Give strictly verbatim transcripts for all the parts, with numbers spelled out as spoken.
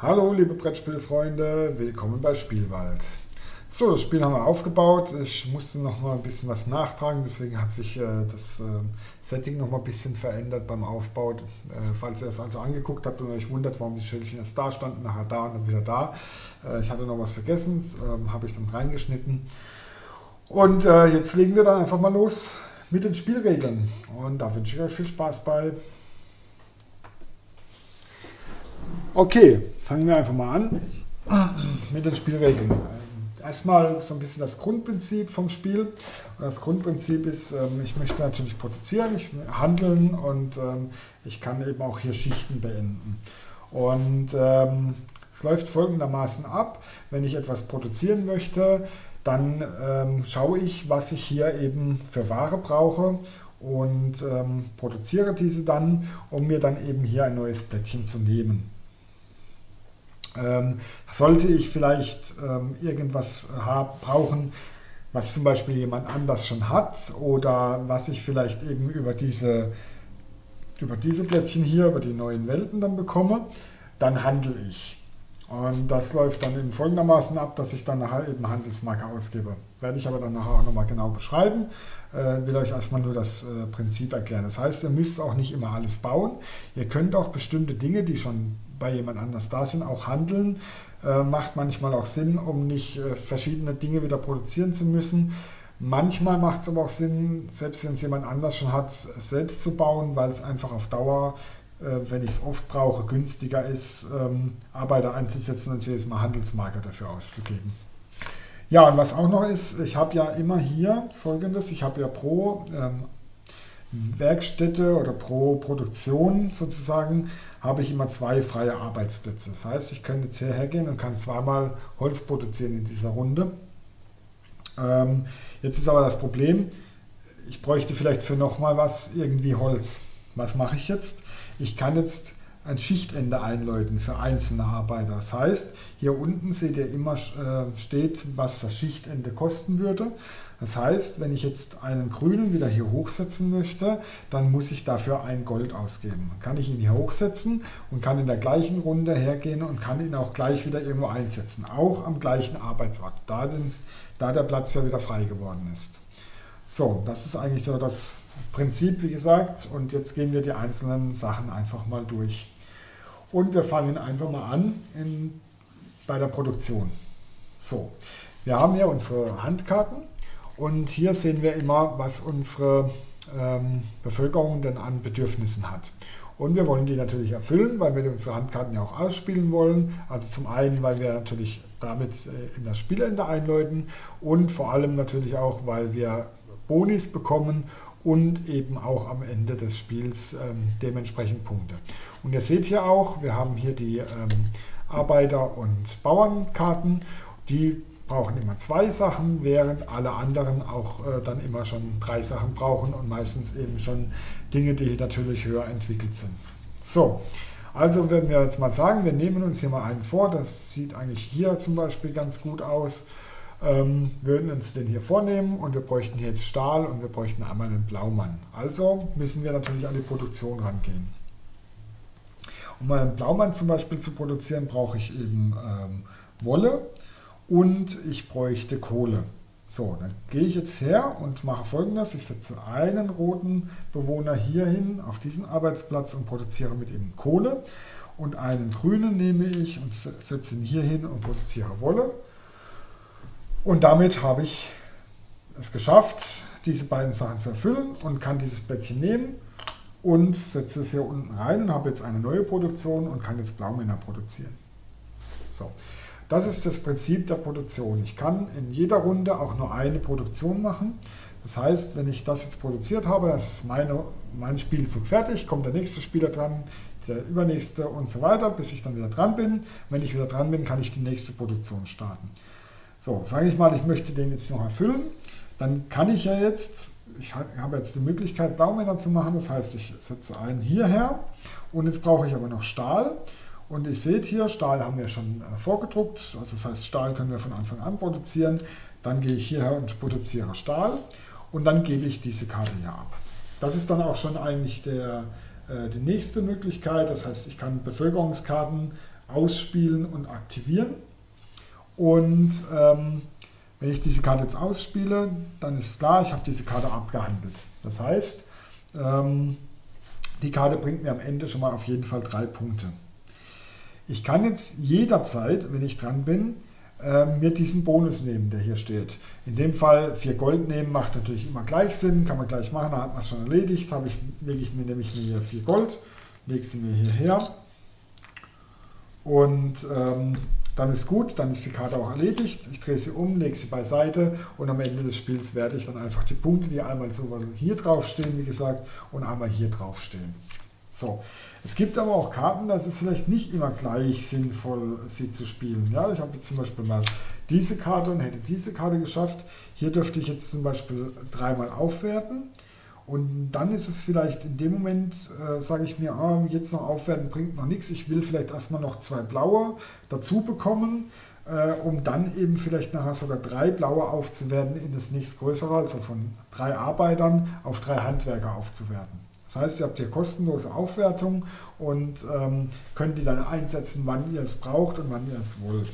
Hallo liebe Brettspielfreunde, willkommen bei Spielwald. So, das Spiel haben wir aufgebaut. Ich musste noch mal ein bisschen was nachtragen, deswegen hat sich äh, das äh, Setting noch mal ein bisschen verändert beim Aufbau. Äh, falls ihr es also angeguckt habt und euch wundert, warum die Schildchen erst da standen, nachher da und dann wieder da. Äh, ich hatte noch was vergessen, äh, habe ich dann reingeschnitten. Und äh, jetzt legen wir dann einfach mal los mit den Spielregeln. Und da wünsche ich euch viel Spaß bei. Okay, fangen wir einfach mal an mit den Spielregeln. Erstmal so ein bisschen das Grundprinzip vom Spiel. Das Grundprinzip ist, ich möchte natürlich produzieren, ich handeln und ich kann eben auch hier Schichten beenden. Und ähm, es läuft folgendermaßen ab: Wenn ich etwas produzieren möchte, dann ähm, schaue ich, was ich hier eben für Ware brauche und ähm, produziere diese dann, um mir dann eben hier ein neues Plättchen zu nehmen. Ähm, sollte ich vielleicht ähm, irgendwas hab, brauchen, was zum Beispiel jemand anders schon hat oder was ich vielleicht eben über diese, über diese Plättchen hier, über die neuen Welten dann bekomme, dann handle ich. Und das läuft dann eben folgendermaßen ab, dass ich dann nachher eben Handelsmarke ausgebe. Werde ich aber dann nachher auch nochmal genau beschreiben. Äh, will euch erstmal nur das äh, Prinzip erklären. Das heißt, ihr müsst auch nicht immer alles bauen. Ihr könnt auch bestimmte Dinge, die schon bei jemand anders da sind, auch handeln. Äh, macht manchmal auch Sinn, um nicht äh, verschiedene Dinge wieder produzieren zu müssen. Manchmal macht es aber auch Sinn, selbst wenn es jemand anders schon hat, selbst zu bauen, weil es einfach auf Dauer, äh, wenn ich es oft brauche, günstiger ist, ähm, Arbeiter einzusetzen, als jedes Mal Handelsmarke dafür auszugeben. Ja, und was auch noch ist, ich habe ja immer hier Folgendes: Ich habe ja pro ähm, Werkstätte oder pro Produktion sozusagen, habe ich immer zwei freie Arbeitsplätze. Das heißt, ich könnte jetzt hierher gehen und kann zweimal Holz produzieren in dieser Runde. Ähm, jetzt ist aber das Problem, ich bräuchte vielleicht für nochmal was irgendwie Holz. Was mache ich jetzt? Ich kann jetzt ein Schichtende einläuten für einzelne Arbeiter. Das heißt, hier unten seht ihr immer äh, steht, was das Schichtende kosten würde. Das heißt, wenn ich jetzt einen grünen wieder hier hochsetzen möchte, dann muss ich dafür ein Gold ausgeben. Dann kann ich ihn hier hochsetzen und kann in der gleichen Runde hergehen und kann ihn auch gleich wieder irgendwo einsetzen. Auch am gleichen Arbeitsort, da, den, da der Platz ja wieder frei geworden ist. So, das ist eigentlich so das Prinzip, wie gesagt. Und jetzt gehen wir die einzelnen Sachen einfach mal durch. Und wir fangen einfach mal an in, bei der Produktion. So, wir haben hier unsere Handkarten. Und hier sehen wir immer, was unsere ähm, Bevölkerung denn an Bedürfnissen hat. Und wir wollen die natürlich erfüllen, weil wir unsere Handkarten ja auch ausspielen wollen. Also zum einen, weil wir natürlich damit äh, in das Spielende einläuten und vor allem natürlich auch, weil wir Bonis bekommen und eben auch am Ende des Spiels ähm, dementsprechend Punkte. Und ihr seht hier auch, wir haben hier die ähm, Arbeiter- und Bauernkarten, die brauchen immer zwei Sachen, während alle anderen auch äh, dann immer schon drei Sachen brauchen und meistens eben schon Dinge, die natürlich höher entwickelt sind. So, also werden wir jetzt mal sagen, wir nehmen uns hier mal einen vor, das sieht eigentlich hier zum Beispiel ganz gut aus, ähm, würden uns den hier vornehmen und wir bräuchten hier jetzt Stahl und wir bräuchten einmal einen Blaumann. Also müssen wir natürlich an die Produktion rangehen. Um einen Blaumann zum Beispiel zu produzieren, brauche ich eben ähm, Wolle. Und ich bräuchte Kohle. So, dann gehe ich jetzt her und mache Folgendes. Ich setze einen roten Bewohner hier hin auf diesen Arbeitsplatz und produziere mit ihm Kohle. Und einen grünen nehme ich und setze ihn hier hin und produziere Wolle. Und damit habe ich es geschafft, diese beiden Sachen zu erfüllen und kann dieses Blättchen nehmen und setze es hier unten rein und habe jetzt eine neue Produktion und kann jetzt Blaumänner produzieren. So. Das ist das Prinzip der Produktion. Ich kann in jeder Runde auch nur eine Produktion machen. Das heißt, wenn ich das jetzt produziert habe, das ist meine, mein Spielzug fertig, kommt der nächste Spieler dran, der übernächste und so weiter, bis ich dann wieder dran bin. Wenn ich wieder dran bin, kann ich die nächste Produktion starten. So, sage ich mal, ich möchte den jetzt noch erfüllen, dann kann ich ja jetzt, ich habe jetzt die Möglichkeit, Blaumänner zu machen, das heißt, ich setze einen hierher und jetzt brauche ich aber noch Stahl. Und ihr seht hier, Stahl haben wir schon äh, vorgedruckt, also das heißt, Stahl können wir von Anfang an produzieren. Dann gehe ich hierher und produziere Stahl und dann gebe ich diese Karte hier ab. Das ist dann auch schon eigentlich der, äh, die nächste Möglichkeit, das heißt, ich kann Bevölkerungskarten ausspielen und aktivieren. Und ähm, wenn ich diese Karte jetzt ausspiele, dann ist klar, ich habe diese Karte abgehandelt. Das heißt, ähm, die Karte bringt mir am Ende schon mal auf jeden Fall drei Punkte. Ich kann jetzt jederzeit, wenn ich dran bin, äh, mir diesen Bonus nehmen, der hier steht. In dem Fall vier Gold nehmen macht natürlich immer gleich Sinn, kann man gleich machen, da hat man es schon erledigt. Habe ich, lege ich mir nämlich mir hier vier Gold, lege sie mir hierher und ähm, dann ist gut, dann ist die Karte auch erledigt. Ich drehe sie um, lege sie beiseite und am Ende des Spiels werte ich dann einfach die Punkte, die einmal so hier drauf stehen, wie gesagt, und einmal hier drauf stehen. So. Es gibt aber auch Karten, da ist es vielleicht nicht immer gleich sinnvoll, sie zu spielen. Ja, ich habe jetzt zum Beispiel mal diese Karte und hätte diese Karte geschafft. Hier dürfte ich jetzt zum Beispiel dreimal aufwerten. Und dann ist es vielleicht in dem Moment, äh, sage ich mir, ah, jetzt noch aufwerten bringt noch nichts. Ich will vielleicht erstmal noch zwei blaue dazu bekommen, äh, um dann eben vielleicht nachher sogar drei blaue aufzuwerten in das nächstgrößere, also von drei Arbeitern auf drei Handwerker aufzuwerten. Das heißt, ihr habt hier kostenlose Aufwertung und ähm, könnt die dann einsetzen, wann ihr es braucht und wann ihr es wollt.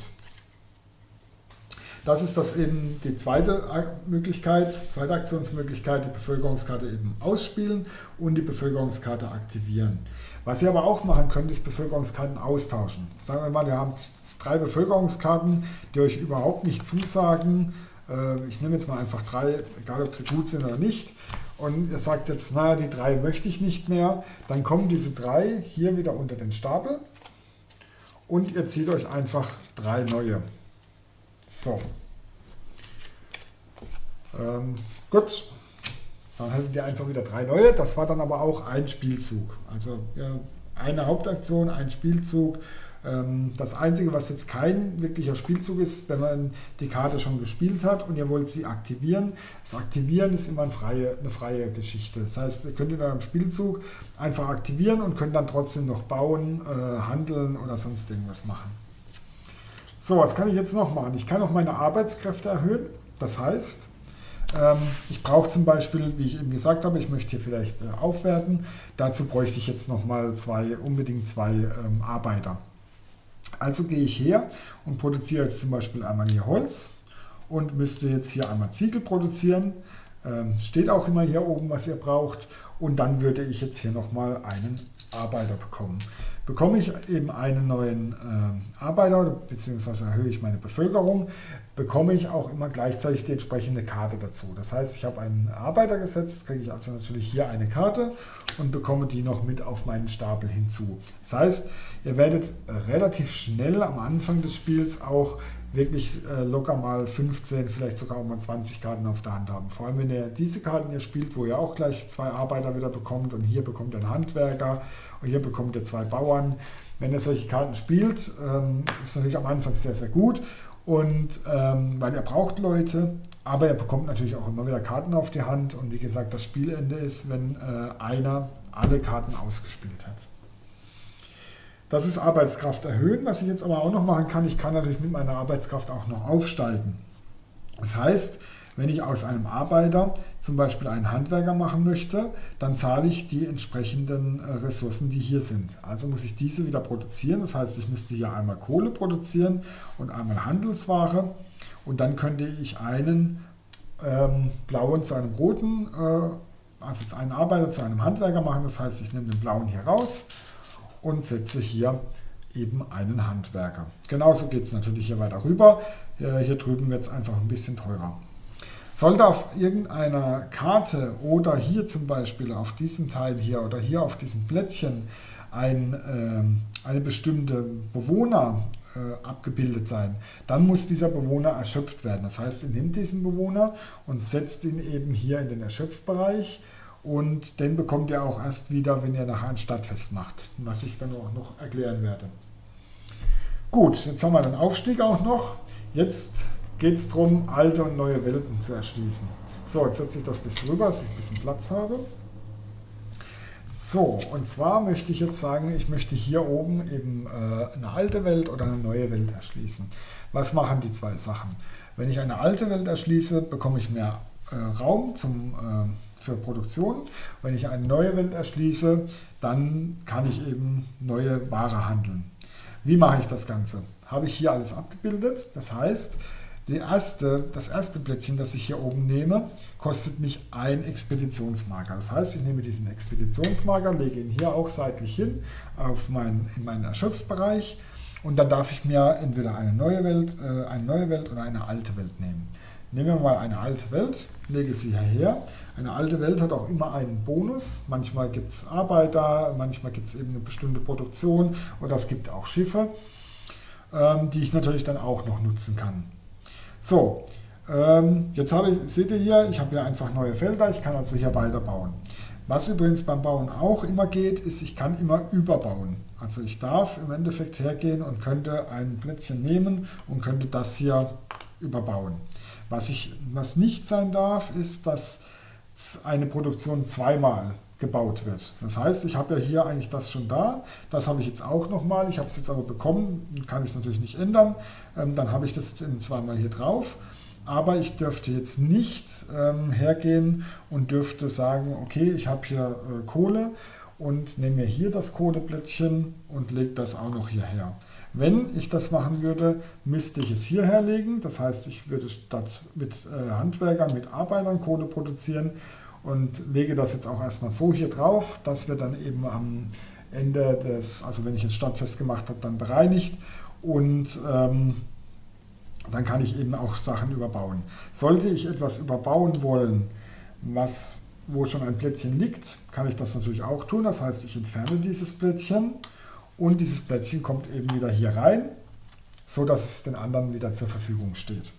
Das ist das eben die zweite Möglichkeit, zweite Aktionsmöglichkeit, die Bevölkerungskarte eben ausspielen und die Bevölkerungskarte aktivieren. Was ihr aber auch machen könnt, ist Bevölkerungskarten austauschen. Sagen wir mal, ihr habt drei Bevölkerungskarten, die euch überhaupt nicht zusagen. Ich nehme jetzt mal einfach drei, egal ob sie gut sind oder nicht. Und ihr sagt jetzt, naja, die drei möchte ich nicht mehr. Dann kommen diese drei hier wieder unter den Stapel und ihr zieht euch einfach drei neue. So. Ähm, gut. Dann hättet ihr einfach wieder drei neue. Das war dann aber auch ein Spielzug. Also ja, eine Hauptaktion, ein Spielzug. Ähm, das Einzige, was jetzt kein wirklicher Spielzug ist, wenn man die Karte schon gespielt hat und ihr wollt sie aktivieren. Das Aktivieren ist immer eine freie, eine freie Geschichte. Das heißt, ihr könnt in eurem Spielzug einfach aktivieren und könnt dann trotzdem noch bauen, äh, handeln oder sonst irgendwas machen. So, was kann ich jetzt noch machen? Ich kann auch meine Arbeitskräfte erhöhen. Das heißt, ähm, ich brauche zum Beispiel, wie ich eben gesagt habe, ich möchte hier vielleicht äh, aufwerten. Dazu bräuchte ich jetzt nochmal zwei, unbedingt zwei ähm, Arbeiter. Also gehe ich her und produziere jetzt zum Beispiel einmal hier Holz und müsste jetzt hier einmal Ziegel produzieren. Ähm, steht auch immer hier oben, was ihr braucht. Und dann würde ich jetzt hier nochmal einen Arbeiter bekommen. Bekomme ich eben einen neuen äh, Arbeiter, beziehungsweise erhöhe ich meine Bevölkerung, bekomme ich auch immer gleichzeitig die entsprechende Karte dazu. Das heißt, ich habe einen Arbeiter gesetzt, kriege ich also natürlich hier eine Karte und bekomme die noch mit auf meinen Stapel hinzu. Das heißt, ihr werdet relativ schnell am Anfang des Spiels auch wirklich äh, locker mal fünfzehn, vielleicht sogar auch mal zwanzig Karten auf der Hand haben. Vor allem, wenn ihr diese Karten hier spielt, wo ihr auch gleich zwei Arbeiter wieder bekommt und hier bekommt ihr einen Handwerker und hier bekommt ihr zwei Bauern. Wenn ihr solche Karten spielt, ähm, ist natürlich am Anfang sehr, sehr gut, und ähm, weil ihr braucht Leute, aber ihr bekommt natürlich auch immer wieder Karten auf die Hand und wie gesagt, das Spielende ist, wenn äh, einer alle Karten ausgespielt hat. Das ist Arbeitskraft erhöhen. Was ich jetzt aber auch noch machen kann, ich kann natürlich mit meiner Arbeitskraft auch noch aufsteigen. Das heißt, wenn ich aus einem Arbeiter zum Beispiel einen Handwerker machen möchte, dann zahle ich die entsprechenden Ressourcen, die hier sind. Also muss ich diese wieder produzieren. Das heißt, ich müsste hier einmal Kohle produzieren und einmal Handelsware. Und dann könnte ich einen ähm, blauen zu einem roten, äh, also einen Arbeiter zu einem Handwerker machen. Das heißt, ich nehme den blauen hier raus und setze hier eben einen Handwerker. Genauso geht es natürlich hier weiter rüber. Hier drüben wird es einfach ein bisschen teurer. Sollte auf irgendeiner Karte oder hier zum Beispiel auf diesem Teil hier oder hier auf diesem Plättchen ein, äh, eine bestimmte Bewohner äh, abgebildet sein, dann muss dieser Bewohner erschöpft werden. Das heißt, ihr nehmt diesen Bewohner und setzt ihn eben hier in den Erschöpfbereich. Und den bekommt ihr auch erst wieder, wenn ihr nachher ein Stadtfest macht, was ich dann auch noch erklären werde. Gut, jetzt haben wir den Aufstieg auch noch. Jetzt geht es darum, alte und neue Welten zu erschließen. So, jetzt setze ich das ein bisschen rüber, dass ich ein bisschen Platz habe. So, und zwar möchte ich jetzt sagen, ich möchte hier oben eben äh, eine alte Welt oder eine neue Welt erschließen. Was machen die zwei Sachen? Wenn ich eine alte Welt erschließe, bekomme ich mehr äh, Raum zum äh, für Produktion. Wenn ich eine neue Welt erschließe, dann kann ich eben neue Ware handeln. Wie mache ich das Ganze? Habe ich hier alles abgebildet. Das heißt, die erste, das erste Plättchen, das ich hier oben nehme, kostet mich ein Expeditionsmarker. Das heißt, ich nehme diesen Expeditionsmarker, lege ihn hier auch seitlich hin auf meinen, in meinen Erschöpfbereich und dann darf ich mir entweder eine neue Welt, äh, eine neue Welt oder eine alte Welt nehmen. Nehmen wir mal eine alte Welt, lege sie hierher. Eine alte Welt hat auch immer einen Bonus. Manchmal gibt es Arbeiter, manchmal gibt es eben eine bestimmte Produktion oder es gibt auch Schiffe, ähm, die ich natürlich dann auch noch nutzen kann. So, ähm, jetzt habe ich, seht ihr hier, ich habe hier einfach neue Felder, ich kann also hier weiter bauen. Was übrigens beim Bauen auch immer geht, ist, ich kann immer überbauen. Also ich darf im Endeffekt hergehen und könnte ein Plättchen nehmen und könnte das hier überbauen. Was, ich, was nicht sein darf, ist, dass eine Produktion zweimal gebaut wird. Das heißt, ich habe ja hier eigentlich das schon da, das habe ich jetzt auch nochmal, ich habe es jetzt aber bekommen, kann ich es natürlich nicht ändern, ähm, dann habe ich das jetzt eben zweimal hier drauf, aber ich dürfte jetzt nicht ähm, hergehen und dürfte sagen, okay, ich habe hier äh, Kohle und nehme mir hier das Kohleplättchen und lege das auch noch hierher. Wenn ich das machen würde, müsste ich es hierher legen, das heißt, ich würde statt mit äh, Handwerkern, mit Arbeitern Kohle produzieren und lege das jetzt auch erstmal so hier drauf, dass wir dann eben am Ende des, also wenn ich es stadtfest gemacht habe, dann bereinigt und ähm, dann kann ich eben auch Sachen überbauen. Sollte ich etwas überbauen wollen, was, wo schon ein Plättchen liegt, kann ich das natürlich auch tun, das heißt, ich entferne dieses Plättchen. Und dieses Plättchen kommt eben wieder hier rein, so dass es den anderen wieder zur Verfügung steht.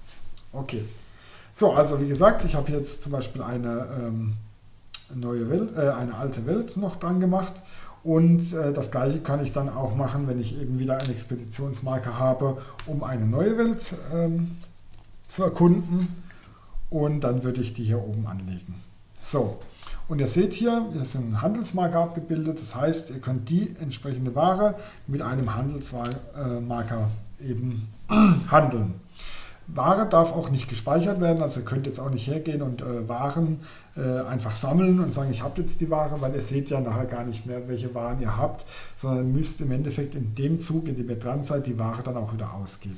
Okay. So, also wie gesagt, ich habe jetzt zum Beispiel eine ähm, neue Welt, äh, eine alte Welt noch dran gemacht. Und äh, das gleiche kann ich dann auch machen, wenn ich eben wieder einen Expeditionsmarker habe, um eine neue Welt ähm, zu erkunden. Und dann würde ich die hier oben anlegen. So. Und ihr seht hier, hier ist ein Handelsmarker abgebildet, das heißt, ihr könnt die entsprechende Ware mit einem Handelsmarker eben handeln. Ware darf auch nicht gespeichert werden, also ihr könnt jetzt auch nicht hergehen und äh, Waren äh, einfach sammeln und sagen, ich habe jetzt die Ware, weil ihr seht ja nachher gar nicht mehr, welche Waren ihr habt, sondern ihr müsst im Endeffekt in dem Zug, in dem ihr dran seid, die Ware dann auch wieder ausgeben.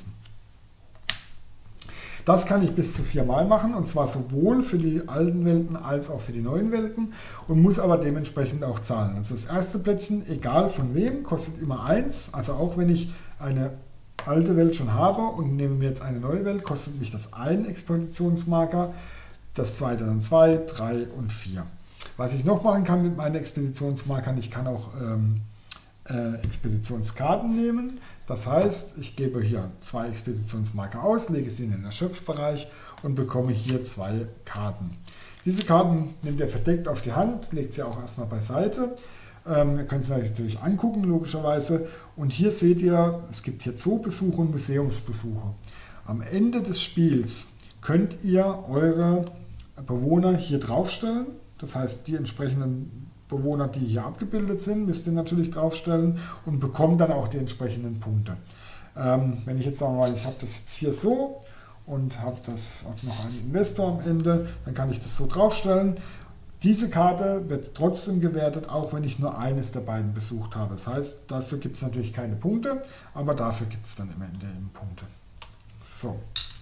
Das kann ich bis zu viermal machen, und zwar sowohl für die alten Welten als auch für die neuen Welten, und muss aber dementsprechend auch zahlen. Also das erste Plättchen, egal von wem, kostet immer eins. Also auch wenn ich eine alte Welt schon habe und nehme mir jetzt eine neue Welt, kostet mich das ein Expeditionsmarker, das zweite dann zwei, drei und vier. Was ich noch machen kann mit meinen Expeditionsmarkern, ich kann auch ähm, äh, Expeditionskarten nehmen. Das heißt, ich gebe hier zwei Expeditionsmarker aus, lege sie in den Erschöpfbereich und bekomme hier zwei Karten. Diese Karten nehmt ihr verdeckt auf die Hand, legt sie auch erstmal beiseite. Ähm, ihr könnt sie natürlich angucken, logischerweise. Und hier seht ihr, es gibt hier Zoobesuche und Museumsbesuche. Am Ende des Spiels könnt ihr eure Bewohner hier draufstellen. Das heißt, die entsprechenden Bewohner, die hier abgebildet sind, müsst ihr natürlich draufstellen und bekommt dann auch die entsprechenden Punkte. Ähm, wenn ich jetzt sagen mal, ich habe das jetzt hier so und habe das auch noch einen Investor am Ende, dann kann ich das so draufstellen. Diese Karte wird trotzdem gewertet, auch wenn ich nur eines der beiden besucht habe. Das heißt, dafür gibt es natürlich keine Punkte, aber dafür gibt es dann am Ende eben Punkte. So.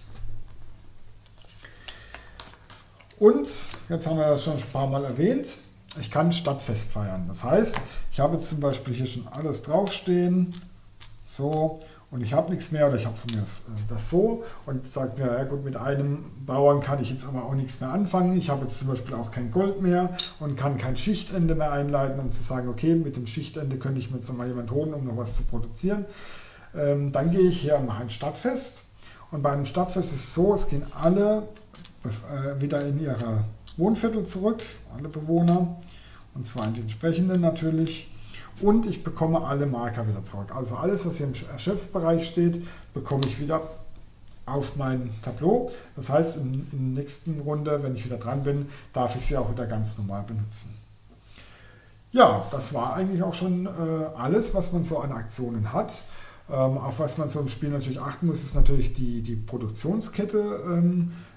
Und, jetzt haben wir das schon ein paar Mal erwähnt, ich kann Stadtfest feiern. Das heißt, ich habe jetzt zum Beispiel hier schon alles draufstehen, so, und ich habe nichts mehr, oder ich habe von mir das, das so, und sage mir, ja gut, mit einem Bauern kann ich jetzt aber auch nichts mehr anfangen. Ich habe jetzt zum Beispiel auch kein Gold mehr und kann kein Schichtende mehr einleiten, um zu sagen, okay, mit dem Schichtende könnte ich mir jetzt mal jemand holen, um noch was zu produzieren. Ähm, dann gehe ich her und mache ein Stadtfest. Und bei einem Stadtfest ist es so, es gehen alle äh, wieder in ihre Wohnviertel zurück, alle Bewohner, und zwar in die entsprechenden natürlich. Und ich bekomme alle Marker wieder zurück. Also alles, was hier im Erschöpfbereich steht, bekomme ich wieder auf mein Tableau. Das heißt, in, in der nächsten Runde, wenn ich wieder dran bin, darf ich sie auch wieder ganz normal benutzen. Ja, das war eigentlich auch schon äh, alles, was man so an Aktionen hat. Ähm, auf was man so im Spiel natürlich achten muss, ist natürlich die, die Produktionskette ähm,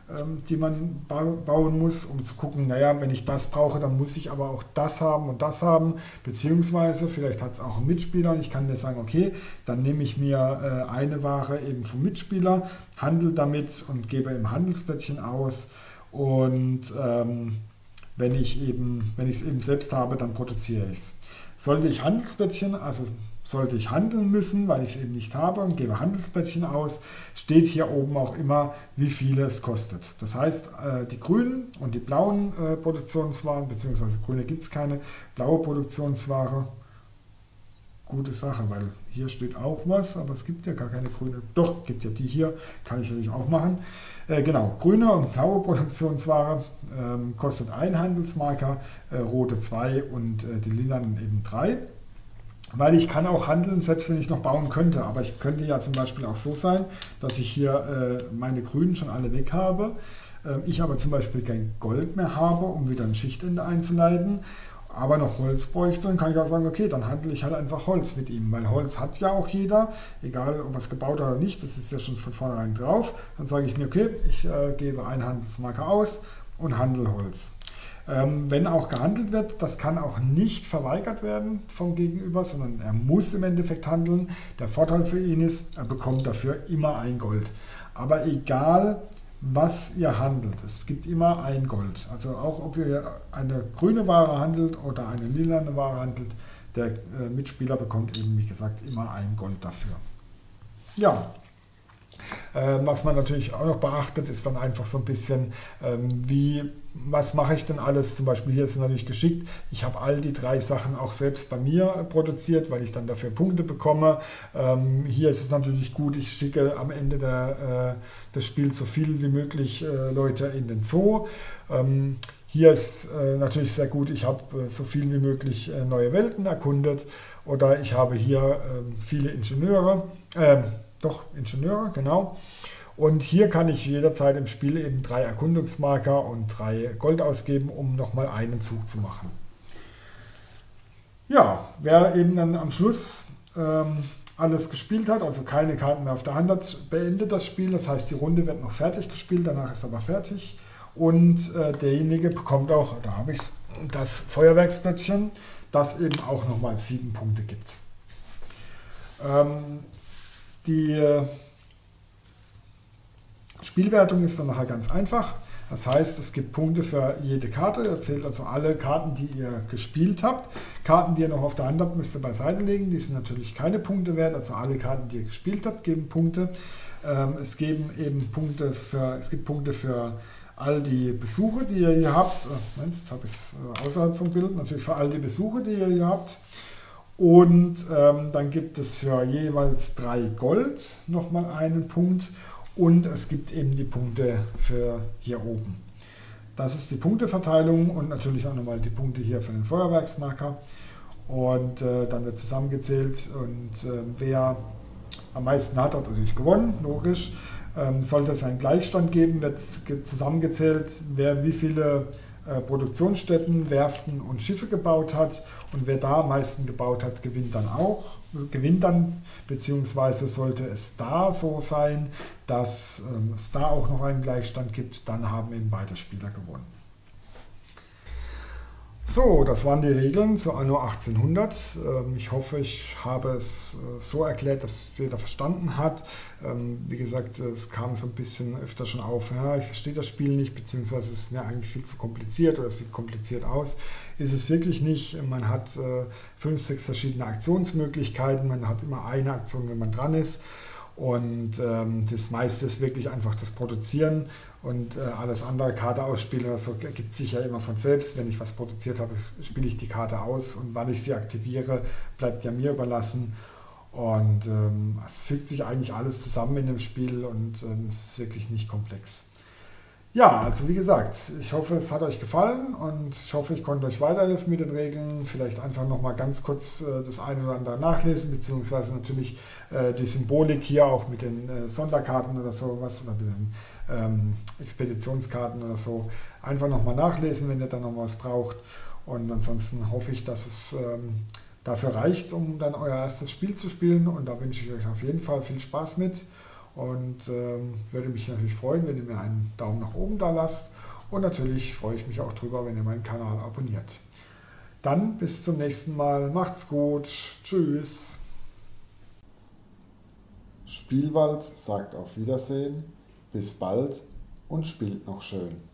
ähm, die man ba bauen muss, um zu gucken, naja, wenn ich das brauche, dann muss ich aber auch das haben und das haben, beziehungsweise vielleicht hat es auch einen Mitspieler und ich kann mir sagen, okay, dann nehme ich mir äh, eine Ware eben vom Mitspieler, handle damit und gebe im Handelsplättchen aus und ähm, wenn ich eben, wenn ich es eben selbst habe, dann produziere ich es. Sollte ich Handelsplättchen, also sollte ich handeln müssen, weil ich es eben nicht habe und gebe Handelsplättchen aus, steht hier oben auch immer, wie viel es kostet. Das heißt, die grünen und die blauen Produktionswaren, beziehungsweise grüne gibt es keine, blaue Produktionsware, gute Sache, weil hier steht auch was, aber es gibt ja gar keine grüne. Doch, gibt ja die hier, kann ich natürlich auch machen. Äh, genau, grüne und blaue Produktionsware ähm, kostet ein Handelsmarker, äh, rote zwei und äh, die lilanen eben drei. Weil ich kann auch handeln, selbst wenn ich noch bauen könnte. Aber ich könnte ja zum Beispiel auch so sein, dass ich hier äh, meine Grünen schon alle weg habe. Äh, ich aber zum Beispiel kein Gold mehr habe, um wieder ein Schichtende einzuleiten. Aber noch Holz bräuchte, dann kann ich auch sagen, okay, dann handle ich halt einfach Holz mit ihm. Weil Holz hat ja auch jeder, egal ob er es gebaut hat oder nicht, das ist ja schon von vornherein drauf. Dann sage ich mir, okay, ich äh, gebe einen Handelsmarker aus und handle Holz. Ähm, wenn auch gehandelt wird, das kann auch nicht verweigert werden vom Gegenüber, sondern er muss im Endeffekt handeln. Der Vorteil für ihn ist, er bekommt dafür immer ein Gold. Aber egal, was ihr handelt, es gibt immer ein Gold. Also auch ob ihr eine grüne Ware handelt oder eine lilane Ware handelt, der äh, Mitspieler bekommt eben, wie gesagt, immer ein Gold dafür. Ja. Was man natürlich auch noch beachtet, ist dann einfach so ein bisschen, wie, was mache ich denn alles? Zum Beispiel hier ist es natürlich geschickt. Ich habe all die drei Sachen auch selbst bei mir produziert, weil ich dann dafür Punkte bekomme. Hier ist es natürlich gut, ich schicke am Ende der, des Spiels so viel wie möglich Leute in den Zoo. Hier ist natürlich sehr gut, ich habe so viel wie möglich neue Welten erkundet oder ich habe hier viele Ingenieure. Äh, Doch, Ingenieure, genau. Und hier kann ich jederzeit im Spiel eben drei Erkundungsmarker und drei Gold ausgeben, um nochmal einen Zug zu machen. Ja, wer eben dann am Schluss ähm, alles gespielt hat, also keine Karten mehr auf der Hand hat, beendet das Spiel. Das heißt, die Runde wird noch fertig gespielt, danach ist aber fertig. Und äh, derjenige bekommt auch, da habe ich das Feuerwerksplättchen, das eben auch nochmal sieben Punkte gibt. Ähm, Die Spielwertung ist dann nachher ganz einfach. Das heißt, es gibt Punkte für jede Karte. Ihr zählt also alle Karten, die ihr gespielt habt. Karten, die ihr noch auf der Hand habt, müsst ihr beiseite legen. Die sind natürlich keine Punkte wert. Also alle Karten, die ihr gespielt habt, geben Punkte. Ähm, es geben eben Punkte für, es gibt Punkte für all die Besuche, die ihr hier habt. Oh, Moment, jetzt habe ich es außerhalb vom Bild. Natürlich für all die Besuche, die ihr hier habt. Und ähm, dann gibt es für jeweils drei Gold nochmal einen Punkt und es gibt eben die Punkte für hier oben. Das ist die Punkteverteilung und natürlich auch nochmal die Punkte hier für den Feuerwerksmarker. Und äh, dann wird zusammengezählt und äh, wer am meisten hat, hat natürlich gewonnen, logisch. Ähm, sollte es einen Gleichstand geben, wird zusammengezählt, wer wie viele Produktionsstätten, Werften und Schiffe gebaut hat und wer da am meisten gebaut hat, gewinnt dann auch, gewinnt dann, beziehungsweise sollte es da so sein, dass ähm, es da auch noch einen Gleichstand gibt, dann haben eben beide Spieler gewonnen. So, das waren die Regeln zu Anno achtzehnhundert. Ich hoffe, ich habe es so erklärt, dass es jeder verstanden hat. Wie gesagt, es kam so ein bisschen öfter schon auf, ja, ich verstehe das Spiel nicht, beziehungsweise es ist mir eigentlich viel zu kompliziert oder es sieht kompliziert aus. Ist es wirklich nicht. Man hat fünf, sechs verschiedene Aktionsmöglichkeiten, man hat immer eine Aktion, wenn man dran ist. Und ähm, das meiste ist wirklich einfach das Produzieren und äh, alles andere, Karte ausspielen oder so, ergibt sich ja immer von selbst. Wenn ich was produziert habe, spiele ich die Karte aus und wann ich sie aktiviere, bleibt ja mir überlassen. Und ähm, es fügt sich eigentlich alles zusammen in dem Spiel und ähm, es ist wirklich nicht komplex. Ja, also wie gesagt, ich hoffe, es hat euch gefallen und ich hoffe, ich konnte euch weiterhelfen mit den Regeln. Vielleicht einfach nochmal ganz kurz äh, das eine oder andere nachlesen, beziehungsweise natürlich äh, die Symbolik hier auch mit den äh, Sonderkarten oder sowas oder mit den ähm, Expeditionskarten oder so. Einfach nochmal nachlesen, wenn ihr dann noch was braucht. Und ansonsten hoffe ich, dass es ähm, dafür reicht, um dann euer erstes Spiel zu spielen. Und da wünsche ich euch auf jeden Fall viel Spaß mit. und ähm, würde mich natürlich freuen, wenn ihr mir einen Daumen nach oben da lasst. Und natürlich freue ich mich auch drüber, wenn ihr meinen Kanal abonniert. Dann bis zum nächsten Mal. Macht's gut. Tschüss. Spielwald sagt auf Wiedersehen, bis bald und spielt noch schön.